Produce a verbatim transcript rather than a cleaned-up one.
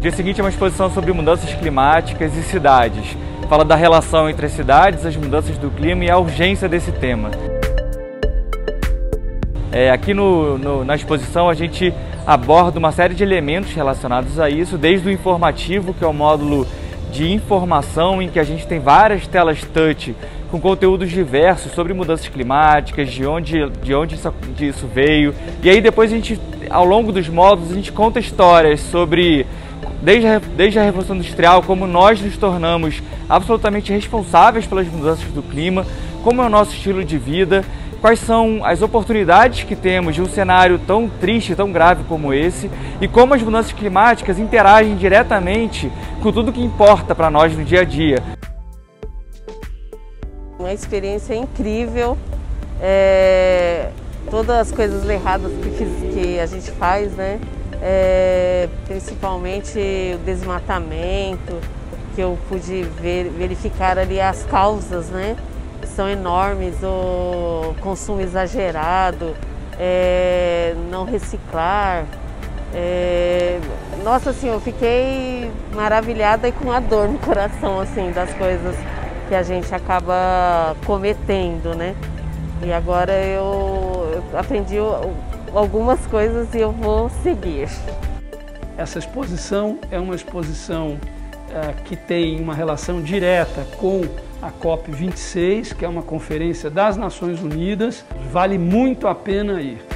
dia seguinte é uma exposição sobre mudanças climáticas e cidades. Fala da relação entre as cidades, as mudanças do clima e a urgência desse tema. É, aqui no, no, na exposição a gente aborda uma série de elementos relacionados a isso, desde o informativo, que é o módulo de informação em que a gente tem várias telas touch com conteúdos diversos sobre mudanças climáticas, de onde, de onde isso, de isso veio. E aí depois a gente, ao longo dos módulos, a gente conta histórias sobre, desde a, desde a Revolução Industrial, como nós nos tornamos absolutamente responsáveis pelas mudanças do clima, como é o nosso estilo de vida, quais são as oportunidades que temos de um cenário tão triste, tão grave como esse, e como as mudanças climáticas interagem diretamente com tudo que importa para nós no dia a dia. Uma experiência incrível, é, todas as coisas erradas que, fiz, que a gente faz, né? É, principalmente o desmatamento, que eu pude ver, verificar ali as causas, né? São enormes, o consumo exagerado, é, não reciclar. É, nossa, assim, eu fiquei maravilhada e com a dor no coração, assim, das coisas que a gente acaba cometendo, né? E agora eu, eu aprendi algumas coisas e eu vou seguir. Essa exposição é uma exposição é, que tem uma relação direta com a COP vinte e seis, que é uma conferência das Nações Unidas. Vale muito a pena ir.